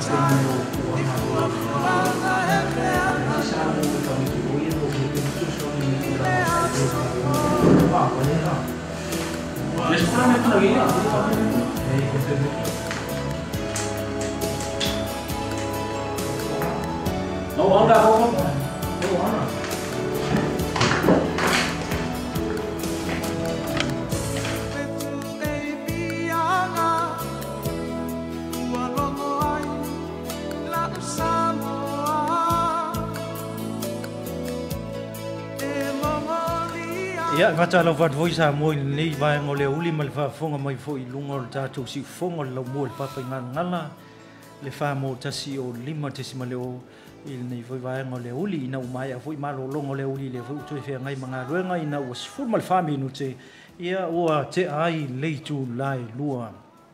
Ya, ngata lau vat voisa mo nei vai ngole uli mal fa fonga mai foi lunga tatu si fonga lau mo pa pa ngala le fa mo tasi o lima tesi maleo il nei foi vai ngole uli ina umai a foi malo longo le uli le foi tu fe ngai manga ruenga ina was full mal fa minu te ia o te ai le tu lai lua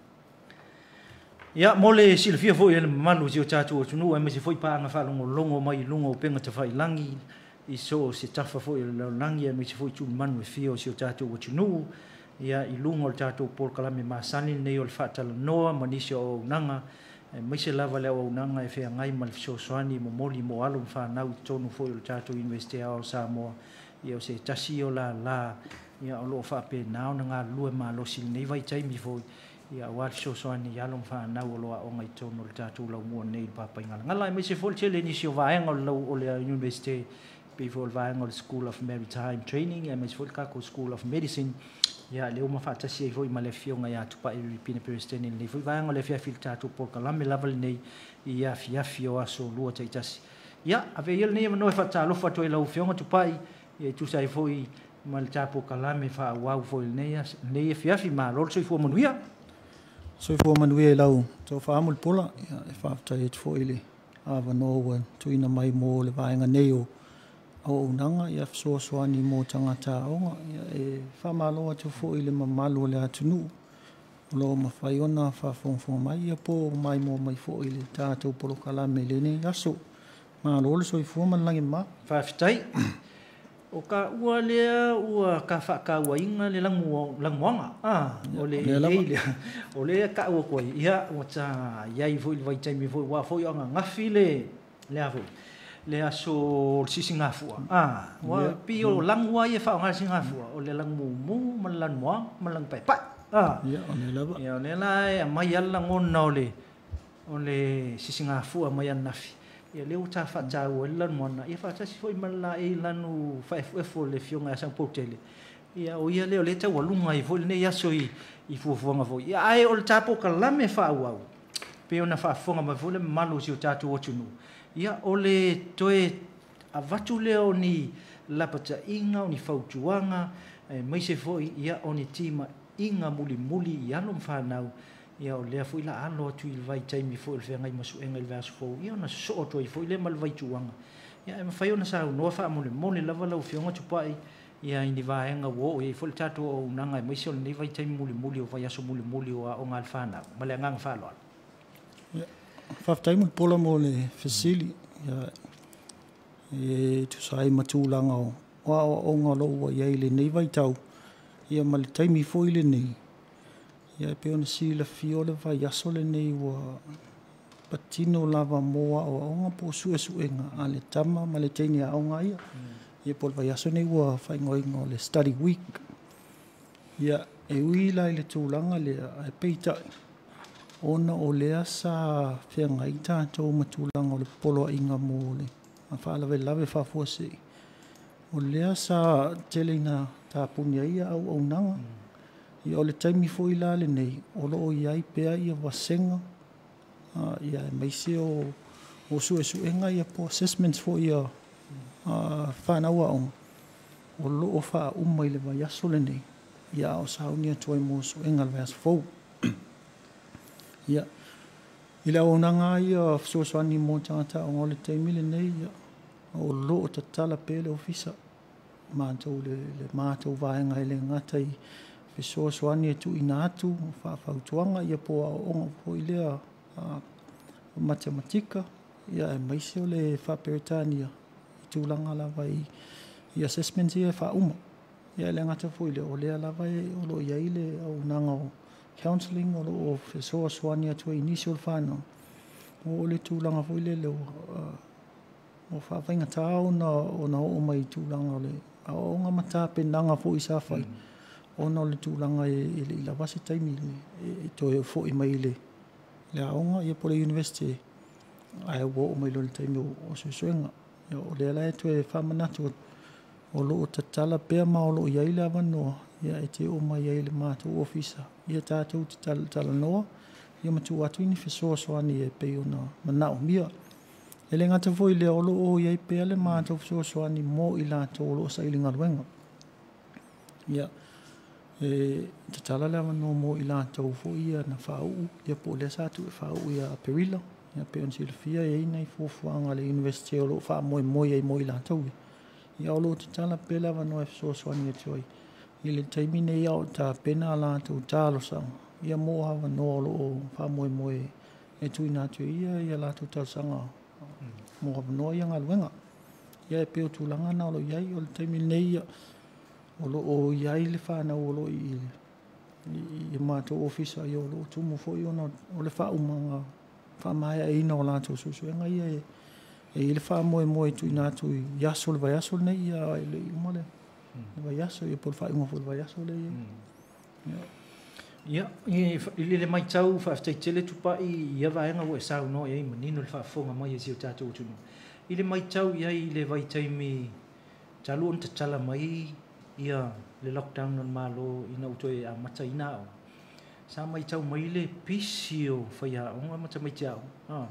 ya mole silfia foi el malu si o tatu o tunu e me si foi pa nga fa longo mai lungo penga te fai langi I so se tafa fo I langi e me se fo I tu manu e fio se o tātou o tunu ia I lungo o tātou por kalame masani nei o le whaatala noa manisi o nanga me se lava leo o nanga e whea ngai mal so soani mo moli mo alo whanau tonu fo o tātou universite ao Samoa ia o se tasi o la ia o loo whape nao na ngā lue ma lo sili nei vai taimi fo ia o al so soani alo whanau o loa o ngai tonu o tātou lau mua nei papai ngala ngala e me se fo le tele nisi o vaenga o le universite before vaenga o le School of Maritime Training e mas foi kako School of Medicine ia le uma fata si foi ma le fionga ia tupa I pina peristeni le foi vaenga le fia filtatu por kalame level nei ia fio aso lua taitasi ia ave il nei no fata lo fato ila fionga tupa ia tu sai foi mal tapo kalame fa wow foi nei fia ma lo so foi manuia lau so fa amul pola ia fa tai foi ile ava no tu ina mai mo le vaenga nei o o nanga ia soani mo tangata onga e famalo atu fo ile mamalo le atunu lo mafaiona fa fonfon mai ia po mai mo mai fo ile tato polo kala melene aso malo le soi fo man langi ma fa fitai o ka ua lea ua ka fa ka ua inga le languanga o le ka ua koi ia o ta iai fo ile vai taimi fo wa fo anga ngafi le avo le aso sisingafua wa pio langua ia fa ngal singafua o le lang mu malan mo malang pai ia ne la mai ala ngona o le sisingafua mai anafi ia le uta fa ta o lan mona ia fa ta si foi mala e lanu fa fo le fionga sa potele ia o ia le ta walunga I fo ne ia so I fuafuanga fo ia ai o le tapo kalame fa wa pe ona fa fonga ma fo le malu si o tatu o tunu ia ole toe avatu leo ni lapata inga ni fautuanga mai se foi ia oni tima inga muli ia lo mfanau ia ole foi la alo tu il vai taimi foi le ngai masu engel vas fo ia na so to foi le mal vai tuanga ia e fai ona sa no fa mole lava la fionga tu pai ia ini vai nga wo ia foi tatu o nanga mai se ni vai taimi muli o vai aso muli o ngal fana male ngang fa lo Faftai pola mo le fasili ia e tu sai matulanga o ngalo wa ia le nei vai tau ia mal taimi foi le nei ia pe ona si la fiole vai aso le nei wa patino lava moa o nga po suenga ale tama male tenia o nga ia pol vai aso nei wa fai ngoi le study week ia e wila le tulanga le e peita ona o lea sa whenga I tātou matulanga o le polo inga mo le a whaalawe fa fuase o lea sa telena tā punia ia au nanga I o le taimi fo I la le nei o loo iai pea ia wasenga ia maise o suenga ia po assessments fo ia whanaua o loo wha umai le vai aso le nei ia o saunia tuai mo suenga le vai aso fo ia ila ona nga ia soani mo tata o le taimile nei ia o lo tatala pele ofisa matou le matou vaenga ele ngatai pe soani tu inatu fa fautuanga ia po o po ile matematika ia mai se le fa peritania tu langa la vai ia assessment ia fa ia le ngata fo ile o le la vai o lo ia ile o nanga counseling o lo so soania tu initial final o le tūlanga fo le leo o whawhainga tā o na o mai tūlanga le a o ngā mata penanga fo i sa whai o na le tūlanga e le ila wasi taimi e toi fo i mai le aonga i pole university ai o mai le taimi o susuenga o le ala e toi whamanatu o lo o tatala pēr ma o lo i aile avanoa ia e te o mai aile mātou ofisa ia tātou te tala noa ia matu atu ini fesoa soani e pei o na manao mia ele ngata foi le o lo o iai pēr le mātou fesoa soani mo i lātou o lo sa ili ngaruenga ia te tala le avanoa mo i lātou fo ia na whau ia po le sātu e whau ia perila ia pe on silfia e ina i fuafuanga le university o lo wha moi ai mo i lātou ia o lo te tala pēr le avanoa e fesoa soani e toi i le taimi nei au tā pena lātou tālo sang ia mo hawa noa lo o wha moe e tui nātu ia lātou tāsanga mo hawa noa ia ngā luenga ia e peo tūlanga na o lo iai o le taimi nei o lo o iai le whānau o lo i mātou ofisa i o lo tumu fo i ona o le wha umanga wha maia e ina o lātou susuenga ia e le wha moe tui nātu i yaso le vai aso nei ia e le umale le vai aso i por wha unga fo le vai aso le ia i le mai tau whaaftaitele tupa i vaenga o e sau no i manino le whaafonga mai e zio tātou tunu. I le mai tau i le vai taimi talu on tatala mai ia le lockdown on malo ina utoe a mata ina o. Sa mai tau mai le pisi o whaia o mata mai tiao.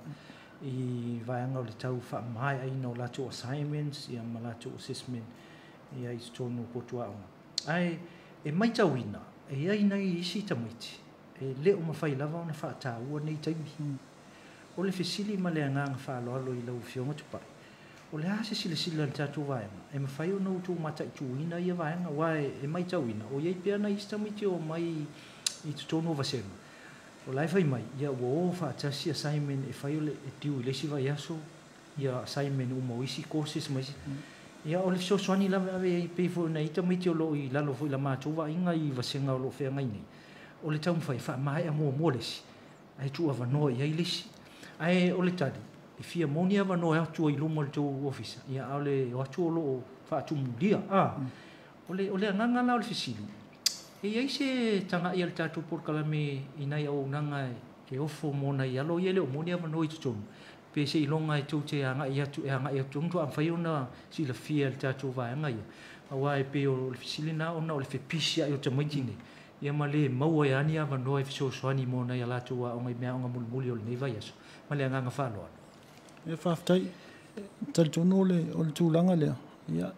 I vaenga o le tau wha mai ai no lato assignments ia ma lato assessment ia i stonu potua o. Ai e mai tau ina. E ai nei isi tamaiti e leo mawhai lava ona whaataua nei taimi o le fesili ma le anganga whaaloalo i lau fionga tupai o le hase sila le tātou vaenga e mawhai o nau tū mata i tūina i a vaenga wae e mai tauina o iei pia nei isi tamaiti o mai i tutono vasenga o lai whai mai ia o whaatasi assignment e whai o le e tiu i lesi vai aso ia assignment umo isi courses mai si ia o le sosoani lava ave pe fo nei tamaiti o lo i lalo fo i la mātou vainga i vasenga o lo whea ngai nei o le tau mwhai wha mai a mua lesi ai tu avanoa i ai lesi ai o le tali e fia moni avanoa e atua i lumo le tau ofisa ia o le atua o lo wha atu mulia o le anganga la o le fisili e ai se tanga i al tātou porkalame i nai au nanga e ofo mona i alo i ele o moni avanoa i tutonu pe se ilonga e tau te anga i atu ngtu am whai ona si la fia le tātou vaenga ia awa e pe o le fisili na ona o le whepisia i o tamaiti nei ia ma le maua e ani awa noa e fisosoani mona i a lātou a onga i mea onga mulimuli o le nei vai aso ma le anganga whaloa e whaftai talitono o le tūlanga lea ia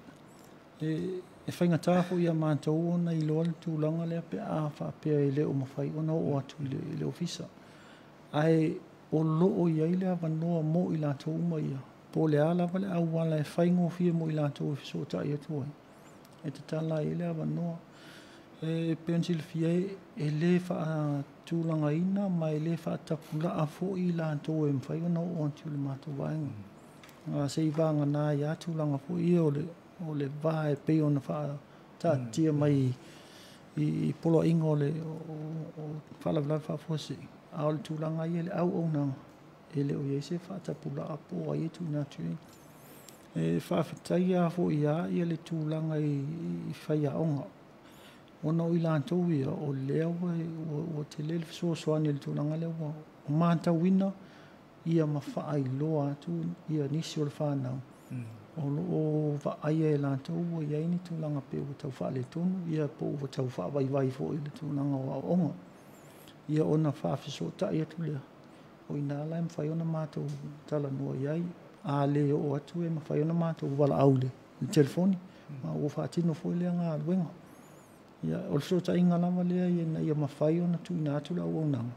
e whainga tāwho ia mātou ona i loa le tūlanga lea pe a whapea e leo mawhai ona o atu i le ofisa ai o loo i aile avanoa mo i lātou uma ia. Po le ala vale au wala e whaingo fia mo i lātou e fisota i atua. E te tala i le avanoa. E pensil fia e le wha tūlanga ina, ma e le wha tapula a fo i lātou e mwhai ona o antiu le mātou vaenga. Se i vanga nā i a tūlanga fo i o le vā e pei ona wha tā tia mai i polo ingo le o whalavla wha fosi. A o le tūlanga i le au au nanga. E le o iese whaatapula a po a ietu nā tui. E whaafetai a fo i a le tūlanga i whai a onga. Ona o i lātou ia o lea o te lele fisosoani le tūlanga lea o māta wina ia ma wha ai loa atu ia nisi o le whanau. O whaaia e lātou o iai ni tūlanga pe o tau wha le tonu ia po o tau wha vai fo i le tūlanga o a onga. Ia ona whaafiso tai atu lea. O ina ala e mwhai ona mātou tala noa iai. A le o atu e mwhai ona mātou wala au le telefoni. Ma o whaatino fo lea ngā luenga. Ia o le sota inga lava lea ia mwhai ona tu ina atu la au nanga.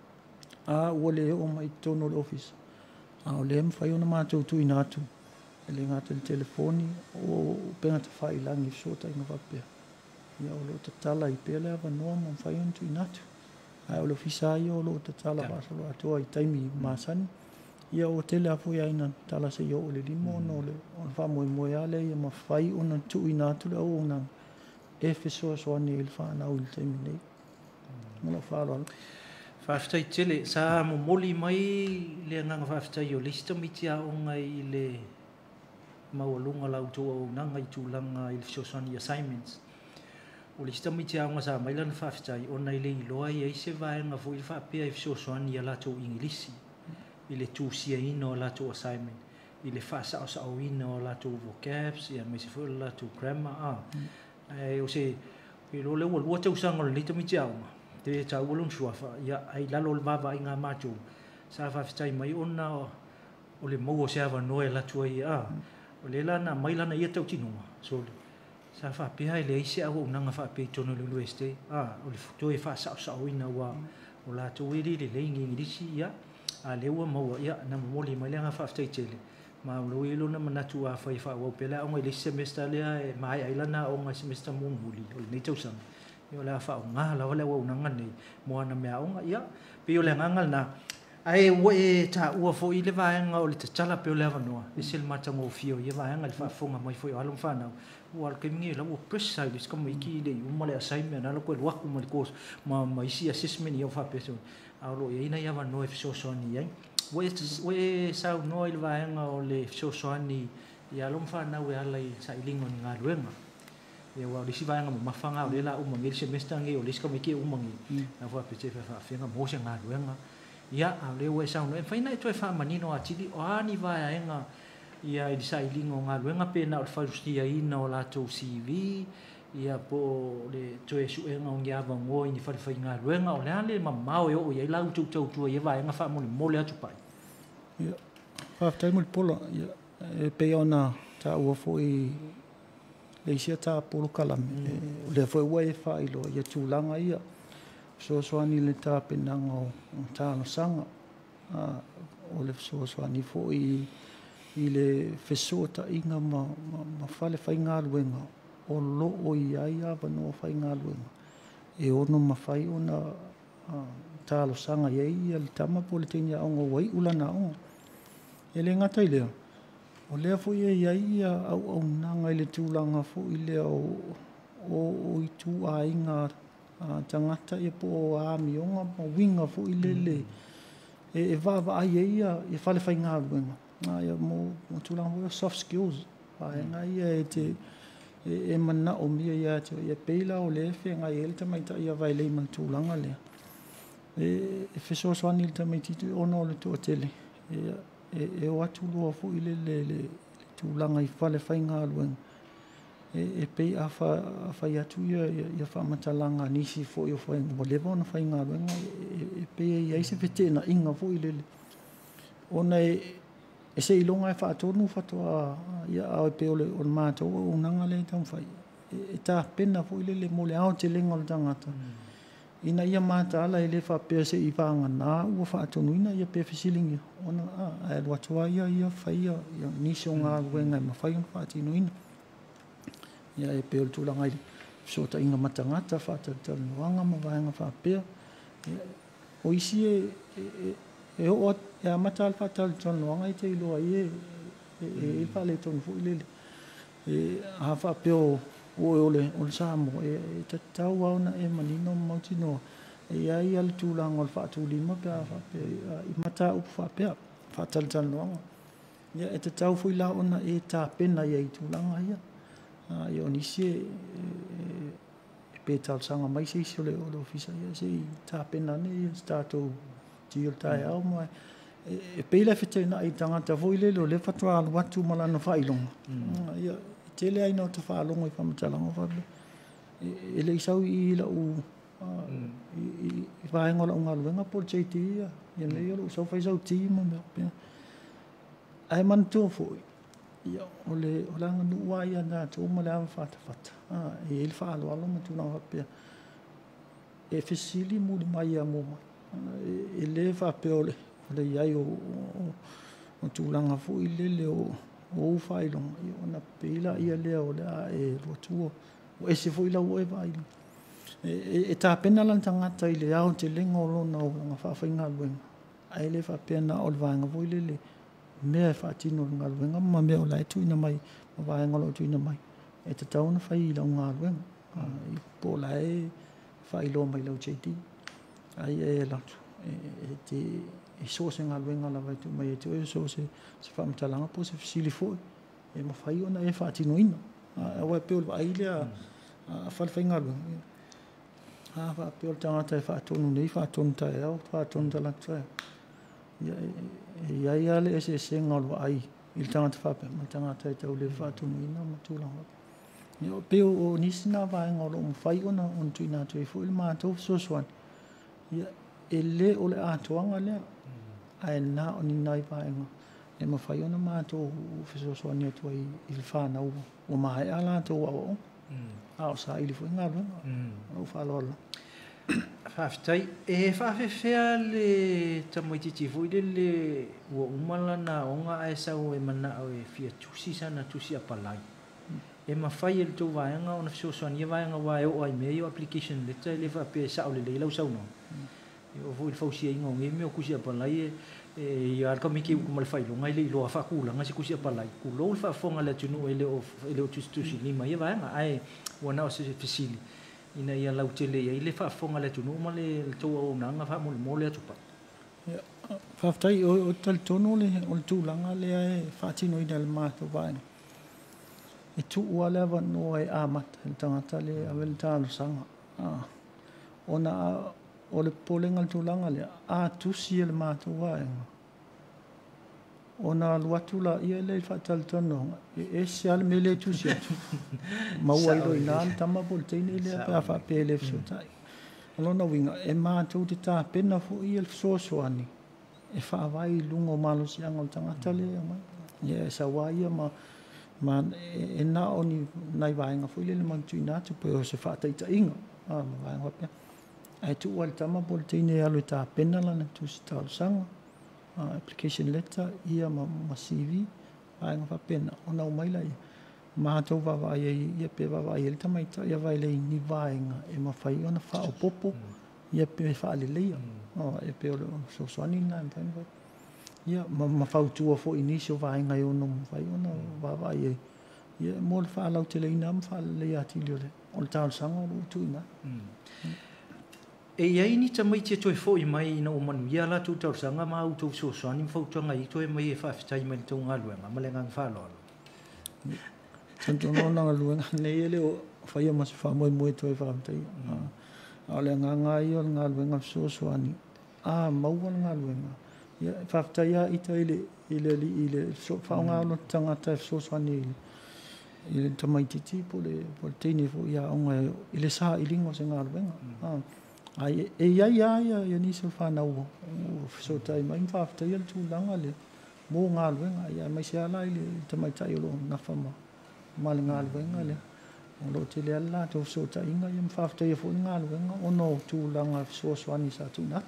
A ua le o mai tono le office. A o le mwhai ona mātou tu ina atu. E le ngata le telefoni o penga ta whai langi sota inga wapea. Ia o le o tatala i pele ava noa ma mwhai ona tu ina atu. Ai o le ofisa ia o lo te tala pasalo atoa i taimi masani. Ia o tele afu ia ina tala se o le limo no le on fa moe ale ia ma fai ona tu ina tu le o na e fiso so ani il fa na ul taimi nei. Mo fa lo. Whawhitai tele, sa mo moli mai le nganga whawhitai o lista mitia o ngai le mawalunga lau tō au nanga I tūlanga I le Shosani assignments. O lista mitia o nga sa mai lana whawhitai o nei le iloa I eise vaenga fo I whapea I Shosani a lato ingilisi. I le tūsia ino o lato assignment. I le whaasa o sa o ino o lato vocabs, I a meisi fo lato grammar. O se, I lo le walua tau sanga o le lita mitia o nga. Te tau walun suafa, ia ai lalo le baba I ngā mātou. Sa whawhitai mai ona o le mau o se awa noe la tua I a. O le lana, mai lana ia tau tinua. So, sa whapea I le eise awa unanga whapea I tono lulu este. O le futoe whaasa o saoina wa o la tau eri le leingi ngirisi ia. A leua maua ia, na mamoli mai le ngā whawhitai tele. Ma lo ilo na manatu a whai whawau pela o ngai le semester lea e mai ai lana o ngai semester mōnguli. O le nei tau sanga. Yo la fa nga la wala wa nanga nei mo na me aunga ia pe yo le nganga na ai wo e ta u fo I le vaenga o le tala pe le va no e sel mata mo fio ye vaenga le fa fonga mai fo alum fa na o al ke mingi la o pressa I ska mo ki le u male assignment na lo ko wa ku mo course ma mai si assessment yo fa pe so a lo ye na ya va no e so so ni ai wo e sa no I le vaenga o le so so ni ya alum fa na we ala I sa ilingo ni nga luenga e wa le siva nga mafanga o le la umangi semester ngi o le ska miki umangi na fa pe che fa fenga mo se nga luenga ia a le we sa no e faina to fa manino a tili o ani va nga ia I sa ilingo nga luenga pe na o fa justia ina o la to CV ia po le to e su nga ngi ava ngo ni fa nga luenga o le ale mamao yo ia la tu tu ia va nga fa mo le atu pai ia fa tai mo polo ia e pe ona ta o fo le isia ta polo kalame le foi wai fa ilo ia tūlanga ia so soani le ta penanga o ta no sanga o le so soani fo I le fesota inga ma fale fai ngā luenga o lo o ia ia no fai ngā luenga e ono ma fai ona ta lo sanga ia le tama po le tenia ongo wai ulana ongo e le ngata I lea o lea fo ia au nanga I le tūlanga fo I lea o I tū a inga tangata ia po o ami onga ma winga fo I le e vava ai ia e fale fai ngā luenga ia mo tūlanga fo soft skills nga ia e te e mana o mia ia te ia peila o le fe nga ele tamaita ia vai le man tūlanga lea e feso soani le tamaiti ono le tō tele e o atu loa fo I le tūlanga I fale whai ngā luenga. E pei a whai atu ia whamatalanga nisi fo I o whai ngā lewa ona whai ngā luenga. E pei ia ise whetena inga fo I le. Ona e se ilonga e whaatonu whatoa ia au e pei o le mātou o nanga le tau whai. E tā pena fo I le mo le ao te lenga o le tangata. Ina ia mata ala ele fa pe se I vanga na ua fa tonu ina ia pe fisilingi ona a lo atua ia fa ia ni so nga wenga ma fa fa tinu ina ia e pe tu langa so ta inga matangata fa ta wanga ma vanga fa pe o isi e o ya mata al fa ta ton wanga I te lo ai e fa le ton fu ile e ha fa pe o le samo e te tau auna e manino mautino e ai al tūlanga o le whaatūlima pia I mata upu whapea whaataltal noanga ia e te tau fui la ona e tā pena ia I tūlanga ia ia o nisi e pētal sanga mai se isi o le ofisa ia se I tā pena ne ia tātou tio tae au mai e peila whetei na I tangata fui lelo le whatua alu watu malana whailonga ia tele ai no te whaalongo I whamatalanga whape. E le isau I la u I whaenga la unga luenga po te te ia. Ia nei alo usau whaisau te ima mea pia. Ai man tō fōi. Ia o le anga nuua ia nā tō ma le awa whata. E ele whaalo alo ma tūna whapea. E whisili muli mai a mō mai. E le whape o le iai o tūlanga fōi lele o whailonga I ona peila ia lea o lea e rotua o ese fo ila o e vailo e tā pena lan tangata I le au te lenga o lona o nga whawhai ngā luenga a ele whapena o le vāenga fo ile le mea e whaatino ngā luenga ma mea o lai tuina mai ma vāenga lo tuina mai e te tauna whai ila o ngā luenga I po lai whailo mai lau cheiti ai e latu e so se ngaluenga la vai tu mai tu e so se whaamatalanga po se fisili fo e mawhai ona e whaatinoina a wai peo wa ailea a whalwhai ngaluenga a wha peo tangata e whaatonu nei whaatonu tae au whaatonu talakta ia ale e se ngalu ai il tangata whape ma tangata e tau le whaatonuina ma tūlanga o peo o nisina vaenga o lo mawhai ona on tuina tu e fo il mātou sosuan ia e le o le atoanga lea ai na o ni nai vaenga e mawhai ona mātou fisosuan ia tu ai il whanau o mahe ala tau au o sa ili fo inga o whalola whawhitai e whawhewhea le tamoititi fo ile le ua umala na onga ai sau e mana au e fia tusi sana tusi apalai e mawhai e le tau vaenga o na fisosuan ia vaenga wa e o ai mea yo application letter le whape sao le leilau sau no o vo il fausia inga nge me o kusi apalai e ia ka miki ku mal fai lo ngai le lo fa kula ngai kusi apalai ku lo fa fonga le tunu ele o tusi lima ia vaenga ai wana o se fisili ina ia lau tele ia le fa fonga le tunu ma le tau o nanga fa mo le tupa ia whawhitai o tal tono le o le tūlanga le e whaatino ina le mātou vaenga e tu ua le awa noa e amata le tangata le awele tālo sanga ona o le polenga le tūlanga le a tusi e le mātou vaenga ona luatu la ia le whaatal tono e se ale me le tusi atu maua ilo ina le tama bol teine le a whape le fsotai alona winga e mātou te tā pena fo i le fsosoani e whaawai lungo malo si anga le tangata le ia e sa waia ma e na oni nai vaenga fo ile le mantuina atu pe o se whaataita inga ma vaenga wapea ai tu wal tama bol teine alo ta pena lana tusi talo sanga application letter ia ma CV vaenga whapena ona umaila ia mātou wawai ia pe wawai ele tamaita ia vai lei ni vaenga e mawhai ona whao popo ia pe whaale leia ia pe o so soani na mtaini ia ma whautua fo inisio vaenga i ono mawhai ona wawai ia mo le whaalau te leina ma whaale leia atili o le tālo sanga o le utuina e iai ni tamaiti e toi fo i mai ina o manu ia la tu tau sanga ma au tau so soani mfautuanga i toi mai e whawhitai mai tau ngā luenga ma le ngang whaloalo tantono nanga luenga nei ele o whaia masi whamoe moe toi whawhitai a le ngā i o ngā luenga so soani maua ngā luenga ia whawhitai a ita ile so whaonga alo tangata so soani ile tamaititi po le teine fo ia onga ile sa ilingo se ngā luenga ai e ia ni se whanau so tai mai whawhitai al tūlanga le mō ngā luenga ia mai se ala ile tamaitai o lo nawhama ma le ngā luenga le o lo te le ala tau so tai inga ia mwhawhitai e fo ngā luenga o no tūlanga so soani sa tūna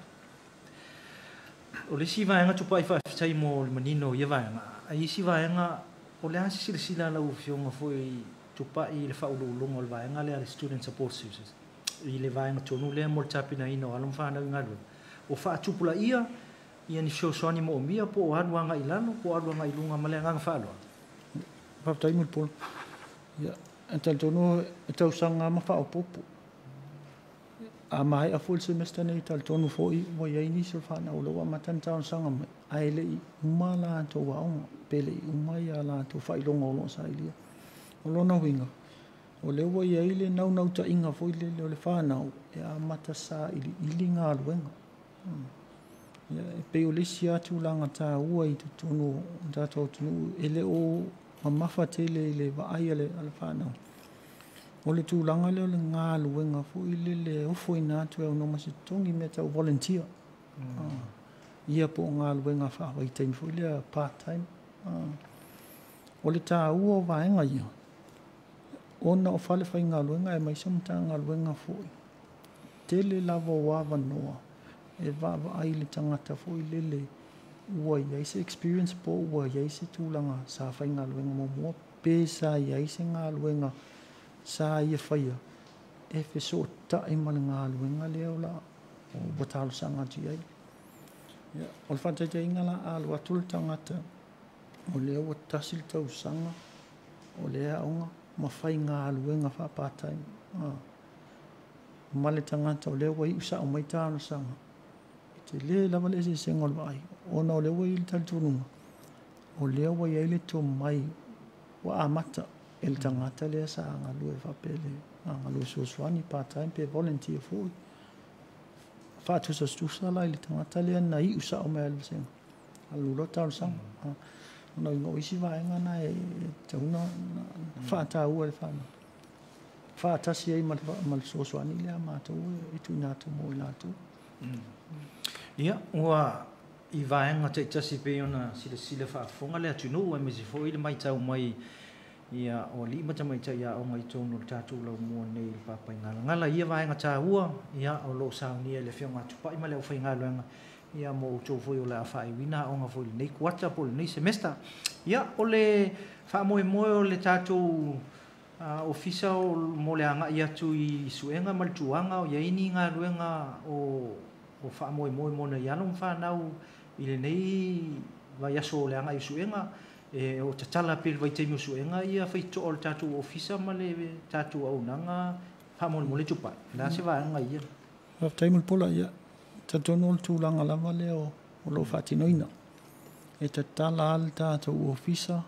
o le si vaenga tupa i whawhitai mo le manino ia vaenga ai si vaenga o le asi sila lau fionga fo i tupa i le whaululunga o le vaenga le student support services i le vaenga tonu le mo tapina ina o alum whanau ngalu o whaatupula ia ni fio soani mo mia po o anuanga i lano po anuanga i lunga male ngang whaaloa whawhitai mo polo ia ental tonu e tau sanga ma whaopopo a mai a full semester nei tal tonu fo i mo ia ini se whanau loa matan tau sanga mai ai le i umala to waonga pele i umai ala to whailonga o lo sa ilia o lona winga o le wa ia ile nau ta inga fo ile le whanau e a mata sa ili ngā luenga ia e pe o le si atu langa tā ua i tunu tātou tunu ele o mamafa tele ile wa ai ale whanau o le tūlanga leo le ngā luenga fo ile le ofo i nātu e o noma se tongi me tau volunteer ia po ngā luenga whawai time fo ile part time o le tā ua o vaenga ia ona o fale fai ngā luenga e mai samta ngā luenga fo tele lava wawa noa e wawa ai le tangata fo i lele ua iai se experience po ua iai se tūlanga sa fai ngā luenga mo mua pe sa iai se ngā luenga sa ia fai e fe so ta i male ngā luenga leo la o watalo sanga tu iai o le whantaita inga la alu atul tangata o leo o tasil tau sanga o lea aunga ma fai ngā luenga wha part-time ma le tangata o leo wai usa o mai tāna sanga te le lava le se senga o mai ona o le wai il tal tunu o le wai ele to mai wa amata el tangata le sa nga lu fa pele nga lu so swani part time pe volunteer fu fa tu sa stu sa la le tangata le na I usa o mai le senga alu lo tal sang no ngo isi va nga na e tuna fa ta u le fa ta si ai mal so swani le ma to e tu na to mo na to ia wa I vaenga te tasi pe ona sila whaafonga lea tunu ai mesi fo ile mai tau mai ia o li mata mai ta ia o ngai tonu tatu lau mua nei le papai ngala ia vaenga ta ua ia o lo sao ni le whionga tupai ma leo whainga luenga ia mo uto foi o le awhai wina o nga foi nei kuata po le nei semester ia o le wha moe moe o le tatu ofisa o mo le anga ia tu I suenga maltuanga o ia ini ngā luenga o wha moe moe mona ia long whanau I le nei vai aso le anga I suenga e o tatala pe vai te suenga ia fai to o tatu ofisa ma le tatu au nanga wha moe moe le tupa la se va anga ia Of taimul pola ia tatu nol tūlanga lava le o lo whatinoina e tatala al tatu ofisa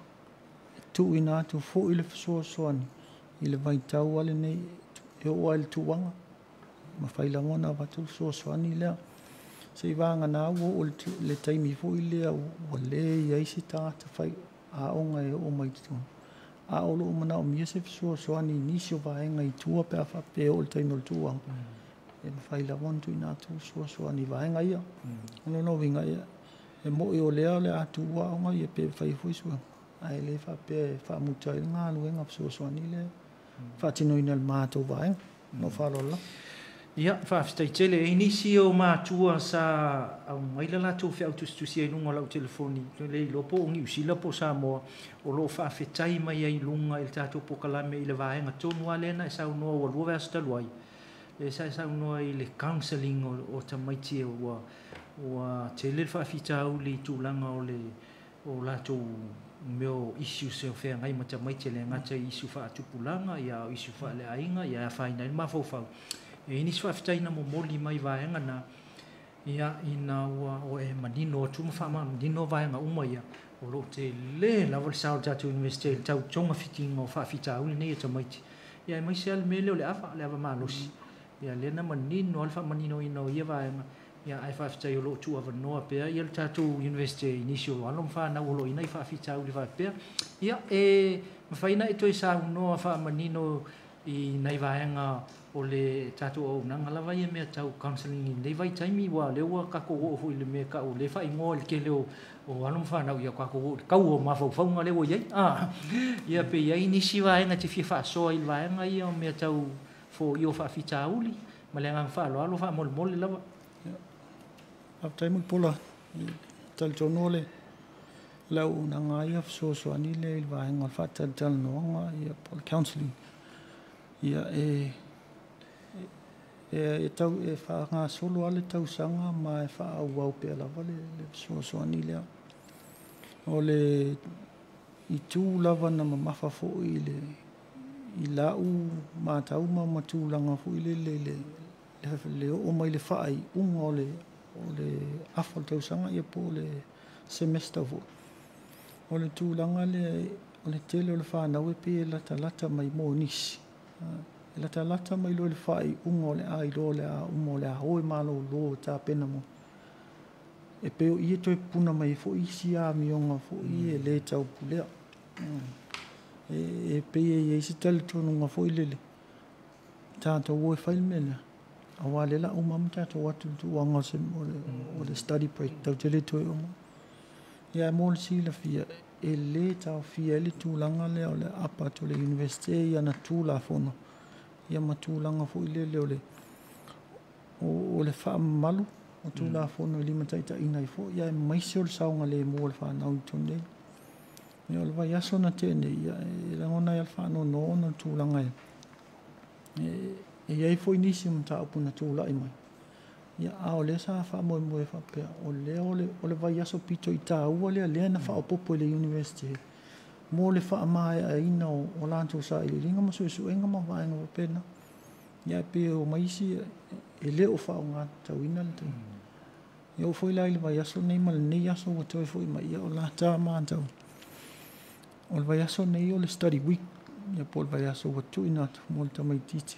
tu ina tu fo I le soani I le vai tau ale nei e o al tuanga ma failangona watu soani lea se vanga na o le taimi fo ile o le ia si tata fai a onga e o mai tu a o lo mana o mi se so ani ni so vaenga I tua pe fa pe o le taimi tua e fai la won tu na tu so ani vaenga ia no vinga ia e mo o le atu wa onga ia pe fai fo so ai le fa pe fa muta nga lu nga so ani le fa tino ina le mato vaenga no fa lo la ia whaafistai tele e nisi o mātua sa au maila la tō whiau tustusi ai lunga lau telefoni le lopo o ngi usila po sa moa o lo whaafetai mai ai lunga il tātou po kalame I le vaenga tonu a lena e sau noa ua lua vea staluai e sau noa I le counselling o tamaiti e ua tele whaafitau le tūlanga o la tō meo isu se o whea ngai mata maiti le ngata isu whaatupulanga ia o isu wha le ainga ia whaina il mawhauwhau e ini swaftaina mo moli mai vaenga na ia ina o e manino tu mafama manino vaenga uma ia o lo te le level south tatu university tau tonga fiting o fa fita uli nei ta maiti ia mai sel mele le afa le ava malosi ia le na manino alfa manino ina ia vaenga ia ai fa fita lo tu ava no pe ia tatu university inisio alom fa na lo ina fa fita uli va pe ia e mafaina e toi sa no fa manino I nei vaenga o le tatu o nanga lava ia mea tau counselling nei vai taimi wa le ua kako o fu le me ka o le fa ingo le ke le o alum fa na ia kako o kau o mafau faunga le o ia ia pe ia inisi vaenga te fifa so I vaenga ia o mea tau fo io fa fita uli ma le ngang fa lo fa mol mol lava af taimul pola tal tonole lau nanga ia so ani le vaenga fa tal no ia pol counselling ia e tau e wha ngā solo ale tau sanga ma e wha au wau pe lava le so ani lea o le I tū lava na mamafa fo I lau ma tau ma matu langa fo le o mai le whaai unga o le afal tau sanga ia po le semester fo o le tū langa o le tele o le whanau e pe lata mai mo nisi lata mai lo le fai ungo le ai lo le a umo le a hoi malo lo ta pena mo e pe o ie toi puna mai fo isi a mionga fo ie le tau pulea e pe e isi tali tonu nga fo ilele tātou oi whail mena a wale la umam tātou watu tu wanga se o le study break tau te le toi omo ia mo le si la fia e le tau fia le tūlanga le o le apa to le universite ia na tūla fono ia ma tūlanga fo ilele o le wha malu o tūla fono I lima taita inai fo ia e maisi o le saunga le mo le wha nau tonei ia o le vai aso na tene ia e rangona ia le wha no no tūlanga e iai fo inisi mta upu na tūla I mai ia a o le sa wha moe wha pia o le vai aso pito I tā ua lea na wha o popo le university mo le wha mai a ina o lantou sa I le ringa maso isu enga ma vaenga wa pena ia pe o maisi e le o wha o ngā tau ina le tau Ia foi lai le vai aso nei ma le nei aso o toi foi ma ia o la ta ma tau. O le vai aso nei o le study week. Ia po le vai aso o tu ina mo le tamai titi.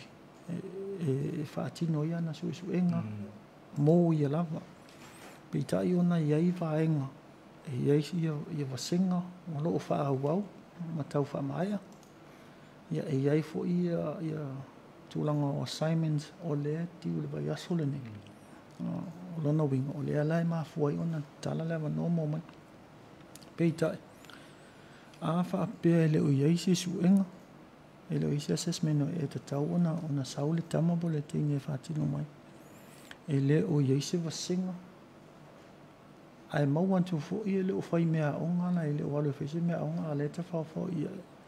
E whaatino ia na suenga. Mo ia lava. Pe tai ona iai vaenga. E iai ia vasenga. O loo wha au au. Ma tau wha maia. Ia e iai fo ia tūlanga o assignments o lea ti ule vai aso le nei. O lona winga o lea lai maa fuai ona tala lewa no mo mai. Pei tai. A wha apea e leo iai se suenga. E leo isi assessment o e tatau ona saule tamabo le te inge whaatino mai. E leo iai se vasenga. Ai mau antu fo i e leo whai mea onga na e leo wale whaise mea onga a leta whao ia.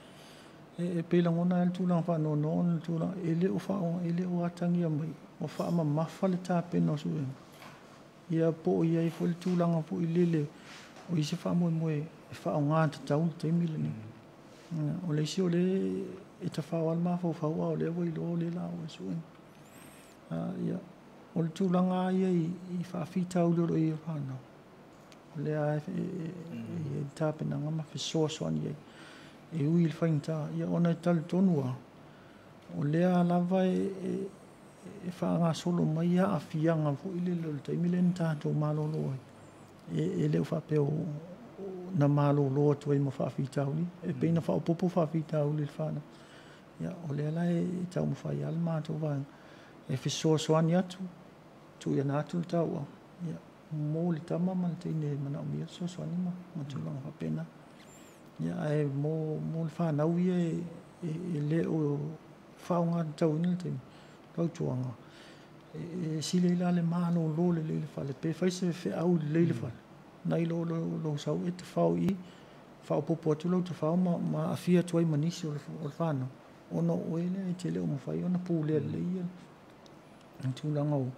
E pela ngona el tūlanga wha no el tūlanga e leo whao e leo atangia mai. O wha ama mawha le tāpena suenga. Ia po ia i fo le tūlanga po i lele. O isi wha moe e whao ngā tatau te mile ni. O le isi o le e ta whao alma whao o le wai lo le lao e suenga. Ia o le tūlanga ia i whaafita au loro i whanau. O le a e tāpena ngama whi soani iai. E ui il whainta, ia ona e tali tonua. O lea lava e wha ngā solo mai a whianga fo i le lolo taimile ni tātou mālolo ai. E leo whapeo na mālolo atu ai ma whaafitau ni. E peina whaopopo whaafitau li whana. Ia o lea la e tau mwhai al mātou vāng. E whi soani atu, tu ia nātu le tau au. Ia mō li tama man teine mana o mia soani ma tūlanga whapena. Ia e mō le whanau ia e leo whaonga tau ina le teimi. Kau tuanga. E sile ila le mālo lo le leile whale. Pe whaise whi au le leile whale. Nai lo sau e te whao i. Whao popo atu lau te whao ma a fia tuai manisi o le whanau. Ona oele e te leo mawhai ona pūlea le ia. Tūlanga o.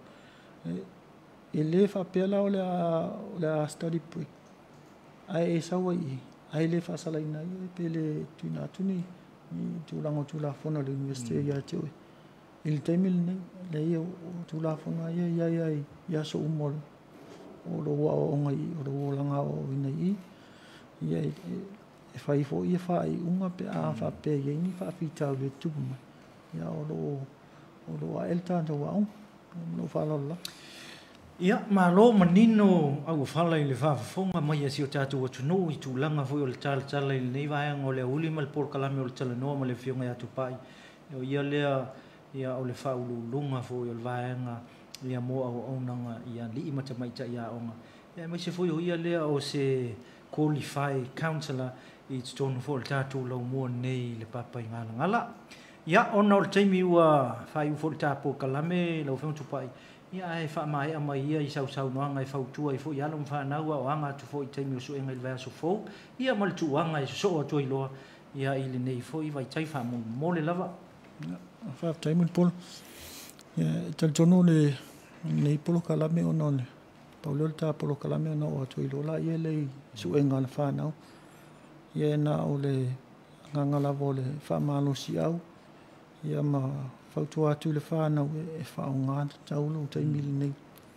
E le whapea lao le a study pui. Ai e saua i. Ai le whaasala ina i. E pe le tuina atuni. I tūlanga o tūla whona le universite ia te oe. Il teimil nei. Le ia o tūla whona ia so umol. O lo wa o ngai. O lo langa o ina i. Ia e whai fo ia whai unga pe a whapea ia ini whaafitau le tupu mai. Ia o lo a elta ta wa on. Lo whalala. Ia, ma lo manino au whala i le whaafonga mai a si o tātou atu no i tūlanga fo i o le tala i le nei vāianga o le uli ma le porkalame o le tala noa ma le whionga i atu pai. Ia lea ia o le whaululunga fo i o le vāianga ia mo au aunanga ia li ima te maita ia onga. Ia mai se fo i o ia lea o se qualify counselor i tonu fo le tātou lau mua nei le papai ngala. Ia ona o le taimi ua whai ufo le tāpō kalame lau whionga tupai. Ia e wha mai a mai ia i sau noanga i whautua i fo i alum whanau o anga tu fo i teimi o suenga i le vea so fo. Ia mal tuanga i so atua i loa. Ia i le nei fo i vai tai wha mo le lava. Wha taimi le polo. Ia tal tono le nei polo kalame o none. Paulio le tā polo kalame o na o atua i loa. Ia le suenga le whanau. Ia na o le ngangalava o le wha malo si au. Ia ma whautua atu le whanau e whao ngā taulo taimili nei.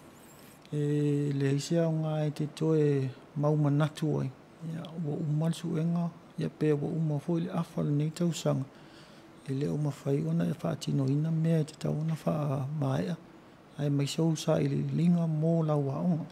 E le heisea o ngā e te toe mauma natu ai. Ia ua umal suenga, ia pēr ua uma foi le awhal nei tausanga. E leo mawhai ona e whaatino ina mea e te tau ona wha maea. Ai mai sau sa i le linga mō lau aonga.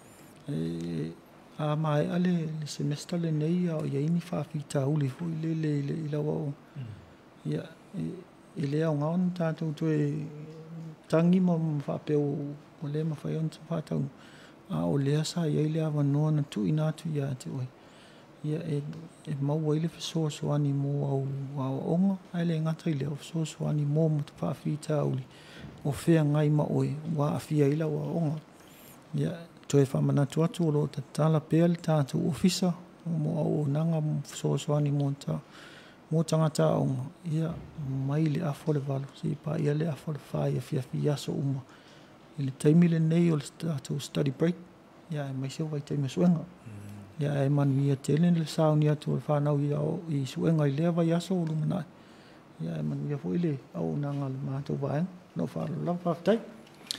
A maea le semester le nei o ia ini whaafita uli foi le ila wao. Ia e lea o ngā ona tātou toe tangi ma whapeo o lea mawhai ona te whātau. A o lea sa iai lea wanoa na tu ina atu ia te oi. Ia e maua ile whesoasoani mō au onga. Ai le ngata i lea o whesoasoani mō mo te whaafita uli. O whea ngai ma oi, wa a whia ila wa onga. Ia toe whamanatu atu o lo te tala pēr le tātou ofisa. Mo au o nanga whesoasoani mō tangata onga. Ia mai le afo le valo. Si pa ia le afo le whai a whiawhi aso uma. I le taimile nei o le tātou study break. Ia e mai sewa i taime suenga. Ia e manu ia tele le sauni atu o le whanau i suenga i lea vai aso o lumanai. Ia e manu ia fo i le au nanga le mātou vaenga. No whaala lau whaftai.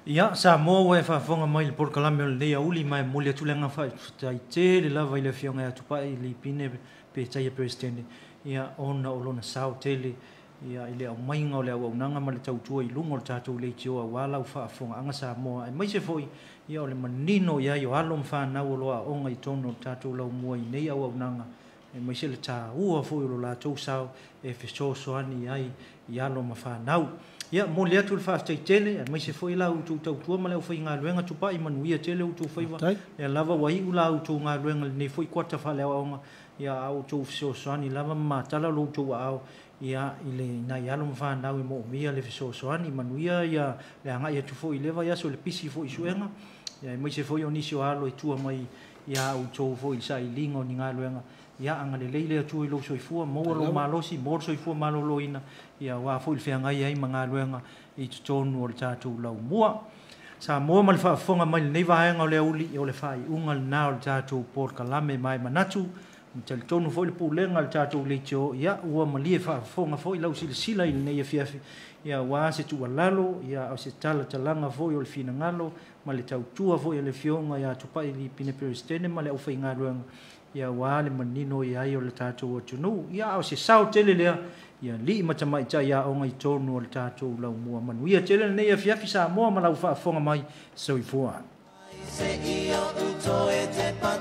Ia sa mo e fa fonga mai le por kalame le ia uli mai mo le tulenga fa tai te le lava ile fionga atu pa ile pine pe tai president ia ona olona sao tele ia ile o mai nga le au nanga ma le tau tua i lungo tatu le tio wala fa fonga anga sa mo ai mai se foi ia o le manino ia yo alom fa na o loa onga i tono tatu lau mo i nei au nanga e mai se le ta ua foi lo la tau sao e fe so ani ai ia lo ma fa nau ia mo le atu fa tai tele mai se foi la tu tau tua ma le foi nga luenga tu pa i manuia tele tu foi va e lava wai ula tu nga luenga nei foi kwata fa le onga ia au tu so ani lava ma tala lo tu au ia ile na ia lo fa na mo mia le so ani manuia ia le anga ia tu foi leva ia so le pisi foi suenga ia mai se foi oni so alo i tu mai ia au tu foi sai lingo ni nga luenga ia anga le leile tu i lo soifua mo lo malo si mo soifua malo loina ia wa foi fe anga ia manga luenga i tonu o tatu lau mua sa mo mal fa fonga mai nei va nga le uli o le fai ungal na o tatu por kalame mai manatu tel tonu foi le pulenga o tatu le tio ia ua malie fa fonga foi lau sila i nei fiafi ia wa se tu lalo ia o se tala talanga foi o le fina ngalo ma le tau tua foi le fionga ia tu pai li pine peristene ma le o fai nga luenga ia wale manino ia o le tatu o tunu ia o se sao tele lea ia li matamai ta ia o ngai tonu o le tatu lau mua manu ia tele nei a fiafi sa moa ma lau fa fonga mai so i fua.